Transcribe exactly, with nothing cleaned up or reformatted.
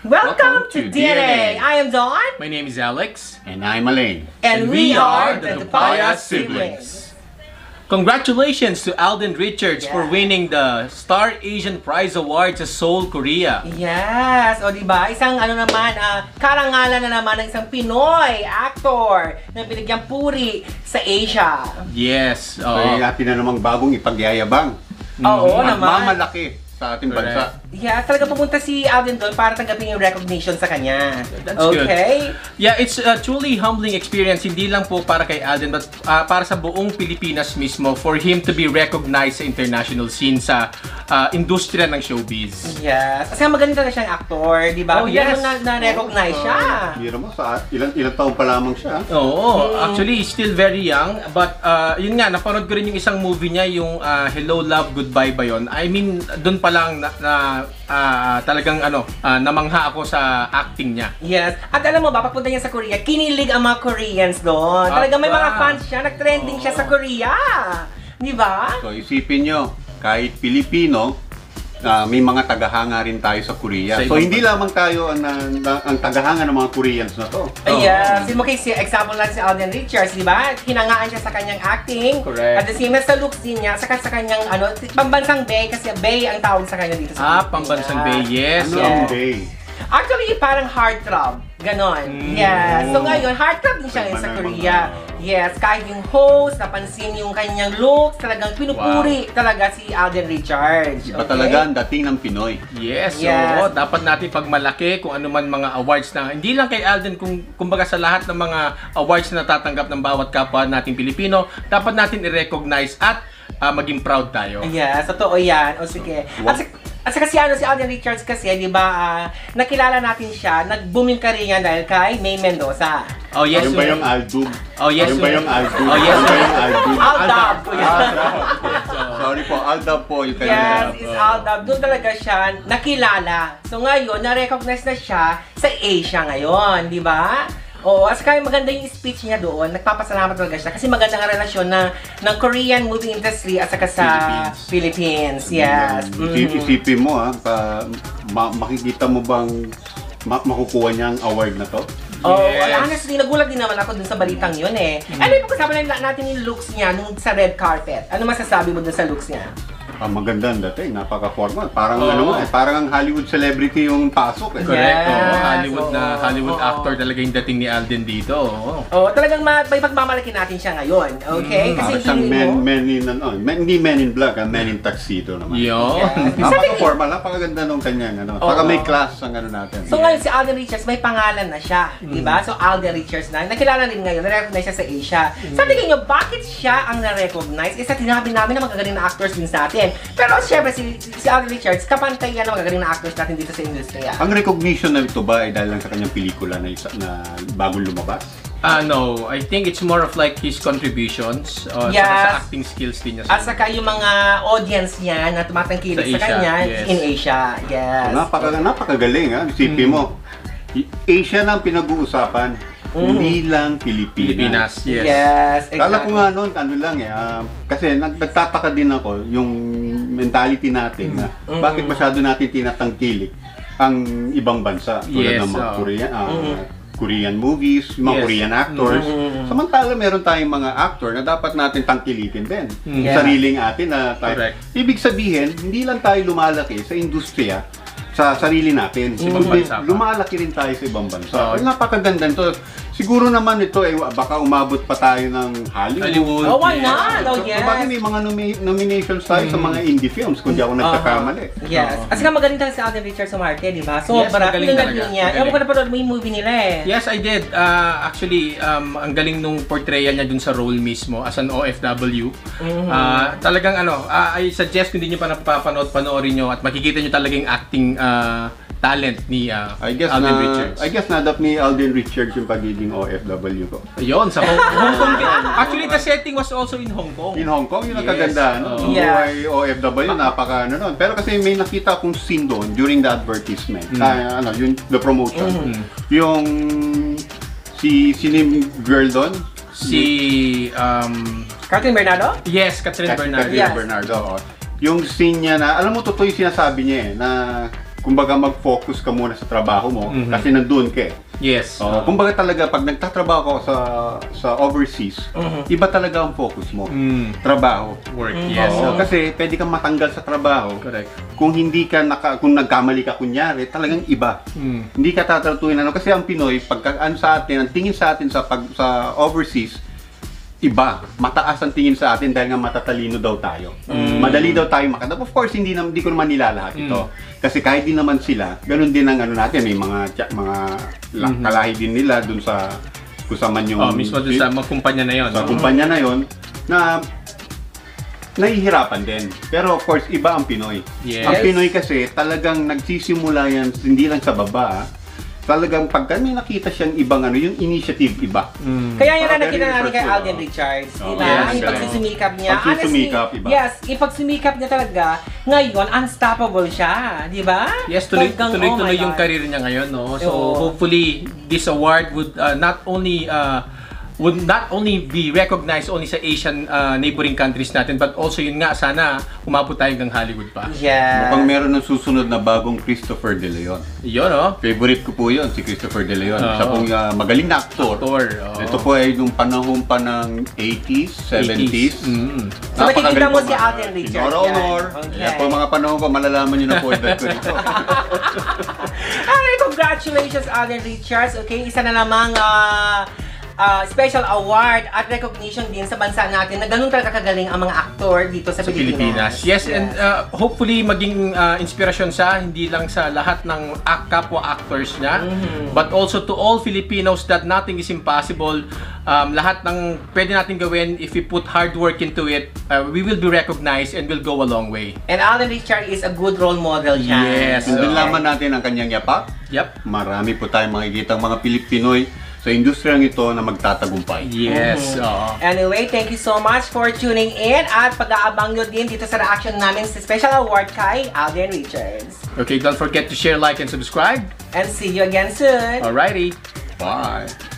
Welcome, Welcome to, to D N A. D N A. I am Dawn. My name is Alex. And I'm Elaine. And, and we, we are the Tupaya siblings. Congratulations to Alden Richards yeah. for winning the Star Asian Prize Award sa Seoul, Korea. Yes! O diba? Isang ano naman, uh, karangalan na naman ng isang Pinoy actor na binigyang puri sa Asia. Yes. So, uh, atin na namang bagong ipagyayabang. Oo naman. Mamalaki sa ating bansa. Yeah, talaga pumunta si Alden doon para tanggapin yung recognition sa kanya. That's okay. Good. Yeah, it's a truly humbling experience, hindi lang po para kay Alden, but uh, para sa buong Pilipinas mismo, for him to be recognized sa international scene sa uh, industriya ng showbiz. Yes. Kasi magaling talaga siyang actor, di ba? Oh, yes. Na, na-recognize oh, siya. Hindi naman, sa ilang, ilang taon pa lamang siya. Oo, hmm. actually, he's still very young, but uh, yun nga, napanood ko rin yung isang movie niya, yung uh, Hello, Love, Goodbye ba yun? I mean, doon pa lang na, na uh, talagang ano, uh, namangha ako sa acting niya. Yes. At alam mo ba, pagpunta niya sa Korea, kinilig ang mga Koreans doon. Talagang may mga fans siya, nag-trending oh. siya sa Korea. Di ba? So, isipin nyo, kahit Pilipino, uh, may mga tagahanga rin tayo sa Korea. Sa so, hindi lamang tayo ang, ang, ang tagahanga ng mga Koreans na to. Oh. Yes. Yung okay, example lang si Alden Richards, di ba? Hinangaan siya sa kanyang acting. Correct. At the same time, sa looks din niya, saka sa kanyang, ano, pambansang Bay, kasi Bay ang tawag sa kanya dito sa Ah, pambansang Bay, yes. Ano ang Bay? Actually, parang heartthrob. Ganon. Mm. Yes. So ngayon, heartthrob din siya sa Korea. Yes. Kahit yung host, napansin yung kanyang looks, talagang pinupuri wow. talaga si Alden Richards. Iba okay? talaga ang dating ng Pinoy. Yes. yes. So, dapat natin pagmalaki kung ano man mga awards na, hindi lang kay Alden, kung kumbaga sa lahat ng mga awards na natatanggap ng bawat kapwa nating Pilipino, dapat natin i-recognize at uh, maging proud tayo. Yes. Totoo yan. O sige. At At saka si, ano, si Alden Richards kasi, di ba, uh, nakilala natin siya, nag-boom yung career dahil kay May Mendoza. Oh, yes. Yung ba yung Aldub? Oh, yes. Yung ba yung Aldub? Oh, yes. Yung ba yung Aldub? Aldab. Sorry po, Aldab po. Yung yes, is Aldab. Doon talaga siya nakilala. So ngayon, na-recognize na siya sa Asia ngayon, di ba? Oo, at saka maganda yung speech niya doon, nagpapasalamat talaga siya kasi maganda ang relasyon ng, ng Korean movie industry at saka sa Philippines. Philippines. Yes. Mm-hmm. Isipin mo ha, pa, ma makikita mo bang ma makukuha niya ang award na to? Oh, yes. Honestly, nagulat din naman ako dun sa balitang yun eh. Mm-hmm. Ano yung pagkasabi natin yung looks niya nung sa red carpet? Ano masasabi mo dun sa looks niya? Ah, maganda ang dating, napaka-formal. Parang oh. ano eh, parang ang Hollywood celebrity yung pasok eh. Correct. Yes. Oh, Hollywood oh, na Hollywood oh, actor talaga yung dating ni Alden dito. Oh, oh talagang ma may pagmamalaki natin siya ngayon. Okay? Mm, kasi siyang men, men in ano, men, hindi men in black, ah, men in tuxedo naman. Yo. Yes. Napaka-formal, napakaganda nung kanyang ano. Oh, saka may class ang ano natin. So ngayon si Alden Richards may pangalan na siya, mm. di ba? So Alden Richards na nakilala rin ngayon, na-recognize siya sa Asia. Mm. Sa tingin niyo, bakit siya ang na-recognize? Isa tinabi namin na magagaling na actors din sa atin. Pero syempre si, si Alden Richards, kapantay yan na magagaling na actors natin dito sa industriya. Ang recognition na ito ba ay dahil lang sa kanyang pelikula na, isa, na bagong lumabas? Ah, uh, no. I think it's more of like his contributions uh, yes. sa acting skills din niya. At saka yung mga audience niya na tumatangkilik sa, sa kanya yes. in Asia. Yes. So, napaka, napakagaling ha. Isipin mm. mo, Asia na ang pinag-uusapan. Mm. Hindi lang Pilipinas. Pilipinas, yes. Yes, exactly. Kala ko nga noon, ano lang eh, uh, kasi nagtataka din ako yung mentality natin mm. na mm. bakit masyado natin tinatangkilik ang ibang bansa tulad yes, ng mga oh. Korean, uh, mm. Korean movies, mga yes. Korean actors. Mm. Samantala meron tayong mga actor na dapat natin tangkilikin din. Mm. Yeah. Sariling atin na tayo. Correct. Ibig sabihin, hindi lang tayo lumalaki sa industriya sa sarili natin. Mm. Lumalaki rin tayo sa ibang bansa. Oh. Napakaganda nito. Siguro naman ito eh, baka umabot pa tayo ng Hollywood. Hollywood. Oh, why not? Oh, yes. So, bakit may mga nomi nominations tayo mm. sa mga indie films kung di ako nagkakamali. Uh -huh. Yes. Uh -huh. At saka magaling talaga si Alden Richards sa Marte, di ba? So, yes, para magaling talaga. Niya. Ewan ko na parang may movie nila eh. Yes, I did. Uh, actually, um, ang galing nung portrayal niya dun sa role mismo as an O F W. Mm -hmm. uh, talagang ano, uh, I suggest kung hindi nyo pa napapanood, panoorin nyo at makikita nyo talagang acting uh, talent ni uh, I guess Alden na, Richards. I guess na-adapt ni Alden Richards yung pagiging O F W ko. Ayun, sa Hong, Hong Kong. Actually, the setting was also in Hong Kong. In Hong Kong, yun ang yes. kagandahan. No? Oh. Yeah. Buhay O F W, napaka ano nun. Pero kasi may nakita akong scene doon during the advertisement. Mm. Uh, ano, yung, the promotion. Mm -hmm. Yung si, sino yung girl doon? Si, um... Catherine Bernardo? Yes, Catherine Bernardo. Catherine yes. Bernardo. Oh. Yung scene niya na, alam mo, totoo yung sinasabi niya eh, na kumbaga mag-focus ka muna sa trabaho mo Mhm. kasi nandun ka eh. Yes. Oh, kumbaga talaga pag nagtatrabaho ka sa sa overseas, Mhm. iba talaga ang focus mo. Mm. Trabaho. Work. Mm. Yes. Oo, kasi pwede kang matanggal sa trabaho. Correct. Kung hindi ka naka, kung nagkamali ka kunyari, talagang iba. Mm. Hindi ka tatratuhin ano kasi ang Pinoy pagka ano sa atin, ang tingin sa atin sa pag sa overseas iba, mataas ang tingin sa atin dahil nga matatalino daw tayo. Mm. Madali daw tayo makatap. Of course, hindi na hindi ko naman nilalahat ito. Kasi kahit din naman sila, ganun din ang ano natin, may mga tsa- mga la- Mhm. kalahi din nila dun sa kung saan man yung Oh, mismo dun sa mga kumpanya na yon. sa kumpanya na yon na nahihirapan din. Pero of course, iba ang Pinoy. Yes. Ang Pinoy kasi talagang nagsisimula yan hindi lang sa baba. ah. Talagang pagka may nakita siyang ibang ano, yung initiative iba. Mm. Kaya yun na Parang nakita very natin kay personal. Alden Richards, di Oh, ba? yes, Yung correct. pagsusumikap niya. Pagsusumikap, Honestly, iba. yes, ipagsumikap niya talaga, ngayon, unstoppable siya, di ba? Yes, tuloy, Talagang, tuloy, oh tuloy my yung God. career niya ngayon, no? So, Oo. hopefully, this award would uh, not only uh, would not only be recognized only sa Asian uh, neighboring countries natin, but also yun nga, sana umabot tayo hanggang Hollywood pa. Yeah. Mukhang meron ng susunod na bagong Christopher De Leon. Yun, no? Favorite ko po yun, si Christopher De Leon. Oo. Siya pong uh, magaling na aktor. Actor, oo. Ito po ay nung panahon pa ng eighties, seventies. Mm. So, nakikita mo Napakagaling si po, Alden mga- Richards Honor, yan. honor. Okay. Yan po mga panahon ko, malalaman nyo na po edad ko ito. Ay, congratulations, Alden Richards. Okay, isa na namang ah, ah, special award at recognition din sa bansa natin na ganun talaga kagaling ang mga aktor dito sa, Sa Pilipinas. Yes, and uh, hopefully maging uh, inspirasyon siya hindi lang sa lahat ng ak- kapwa actors niya, Mhm. but also to all Filipinos that nothing is impossible. Um, lahat ng pwede natin gawin if we put hard work into it, uh, we will be recognized and will go a long way. And Alden Richards is a good role model siya. Yes. Kung Okay. dinlaman natin ang kanyang yapak, Yep. marami po tayong makikita ang mga Pilipinoy sa industriyang ito na magtatagumpay. Yes. Mhm. oo. Anyway, thank you so much for tuning in at pag-aabang nyo din dito sa reaction namin sa special award kay Alden Richards. Okay, don't forget to share, like, and subscribe. And see you again soon. Alrighty. Bye!